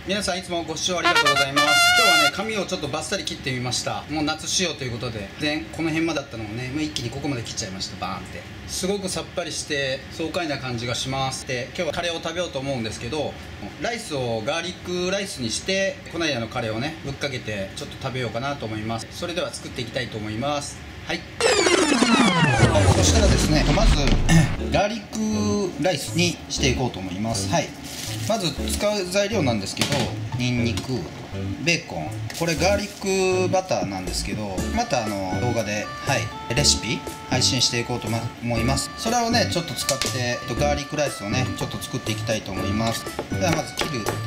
皆さんいつもご視聴ありがとうございます。今日はね、髪をちょっとバッサリ切ってみました。もう夏仕様ということで、この辺までだったのをね、もう一気にここまで切っちゃいました。バーンって、すごくさっぱりして爽快な感じがします。で、今日はカレーを食べようと思うんですけど、ライスをガーリックライスにして、この間のカレーをねぶっかけてちょっと食べようかなと思います。それでは作っていきたいと思います。はい。そしたらですね、まずガーリックライスにしていこうと思います。はい。まず使う材料なんですけど、ニンニク、ベーコン、これガーリックバターなんですけど、また動画で、レシピ配信していこうと思います。それをねちょっと使ってガーリックライスをねちょっと作っていきたいと思います。ではまず切るニンニク、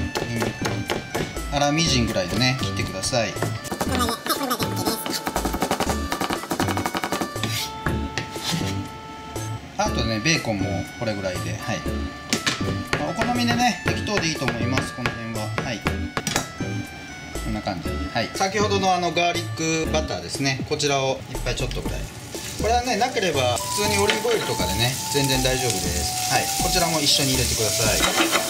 粗みじんぐらいでね切ってください。あとねベーコンもこれぐらいで、お好みでね適当でいいと思います。この辺はこんな感じ。先ほどのガーリックバターですね、こちらをいっぱいちょっとぐらい。これはねなければ普通にオリーブオイルとかでね全然大丈夫です。こちらも一緒に入れてください。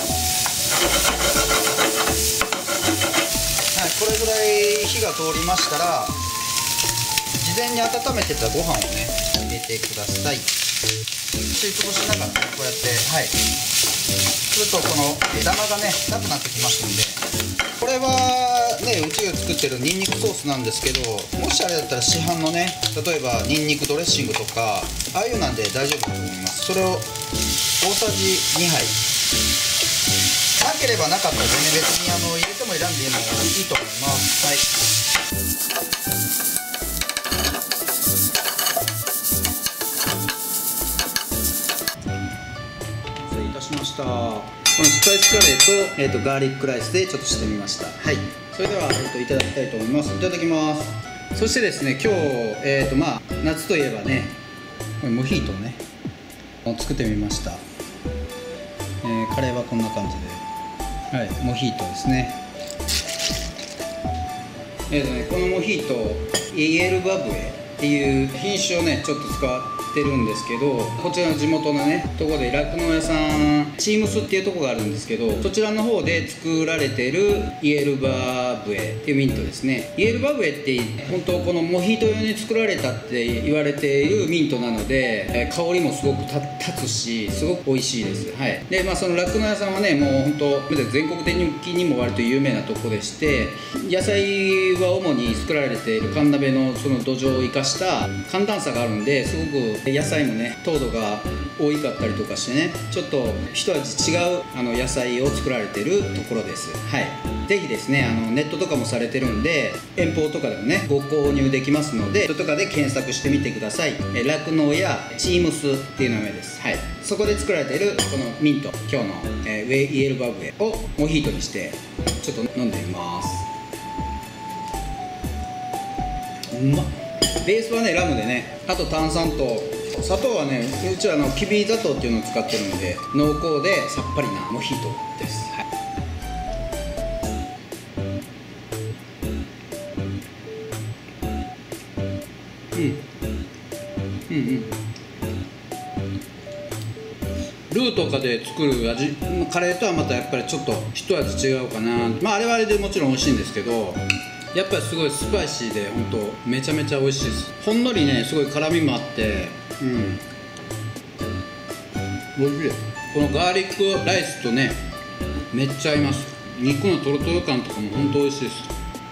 これぐらい火が通りましたら、事前に温めてたご飯をね入れてください。吸いつぶしながらねこうやって、するとこのダマがねなくなってきますんで、これはねうちが作ってるニンニクソースなんですけど、もしあれだったら市販のね、例えばニンニクドレッシングとかああいうなんで大丈夫だと思います。それを大さじ2杯、なければなかったらね別に入れても選んでもいいと思います。失礼いたしました。このスパイスカレーと、ガーリックライスでちょっとしてみました。それでは、いただきたいと思います。いただきます。そしてですね、今日、夏といえばねモヒートをね作ってみました。カレーはこんな感じで、モヒートですね。このモヒートイエルバブエっていう品種をねちょっと使ってるんですけど、こちらの地元のねところで酪農屋さんチームスっていうところがあるんですけど、そちらの方で作られてるイエルバブエっていうミントですね。イエルバブエって本当このモヒート用に作られたって言われているミントなので、香りもすごく立つしすごく美味しいです。でその酪農屋さんはねもう本当全国的にも割と有名なとこでして、野菜は主に作られている神鍋のその土壌を生かした寒暖差があるんで、すごく野菜もね糖度が多かったりとかしてね、ちょっと一味違う野菜を作られているところです。ぜひですねネットとかもされてるんで、遠方とかでもねご購入できますので、ネットとかで検索してみてください。酪農やチームスっていう名前です。そこで作られているこのミント、今日の、イエルバブエをモヒートにしてちょっと飲んでみます。うまっ。ベースはねラムでね、あと炭酸と砂糖はねうちはきび砂糖っていうのを使ってるので濃厚でさっぱりなモヒートです。ルーとかで作る味、カレーとはまたやっぱりちょっと一味違うかな。あれはあれでもちろん美味しいんですけど、やっぱりすごいスパイシーで本当めちゃめちゃ美味しいです。ほんのりねすごい辛みもあって、美味しい。このガーリックライスとねめっちゃ合います。肉のトロトロ感とかも本当美味しいです。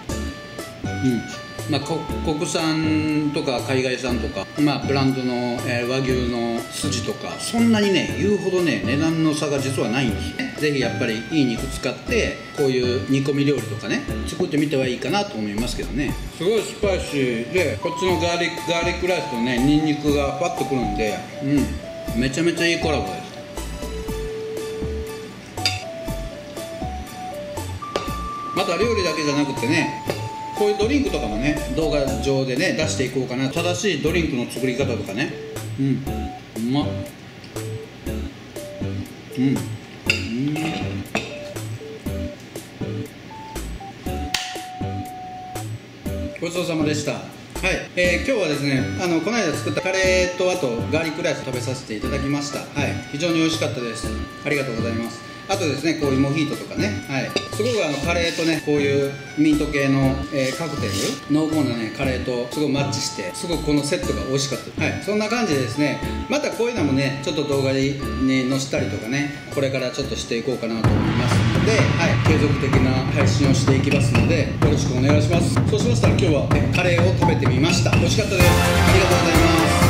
国産とか海外産とか、ブランドの、和牛の筋とかそんなにね言うほどね値段の差が実はないんですね。ぜひやっぱりいい肉使ってこういう煮込み料理とかね作ってみてはいいかなと思いますけどね。すごいスパイシーで、こっちのガーリックライスとねニンニクがファッとくるんで、めちゃめちゃいいコラボです。また料理だけじゃなくてね、こういうドリンクとかもね動画上でね出していこうかな。正しいドリンクの作り方とかね。うまっ。ごちそうさまでした。今日はですねこの間作ったカレーとあとガーリックライス食べさせていただきました。非常に美味しかったです。ありがとうございます。あとですねこういうモヒートとかね、 すごくカレーとねこういうミント系の、カクテル濃厚なねカレーとすごいマッチしてすごくこのセットが美味しかった。はい、そんな感じでですね、またこういうのもねちょっと動画に載せたりとかね、これからちょっとしていこうかなと思いますので、はい、継続的な配信をしていきますのでよろしくお願いします。そうしましたら今日は、カレーを食べてみました。美味しかったです。ありがとうございます。